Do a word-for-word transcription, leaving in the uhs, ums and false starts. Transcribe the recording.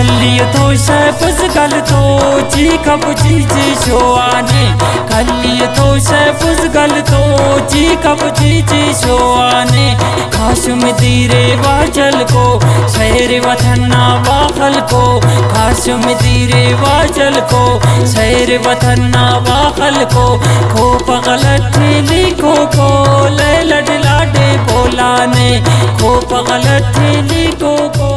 कलियो तो शहबज गल तो जी कब जी जी शोआने कलियो तो शहबज गल तो जी कब जी जी शोआने काशुम दीरे वाजल को शहर वतन्ना वाखल को काशुम दीरे वाजल को शहर वतन्ना वाखल को को पगलत लिखो को ले लड लाडे बोलाने को पगलत लिखो को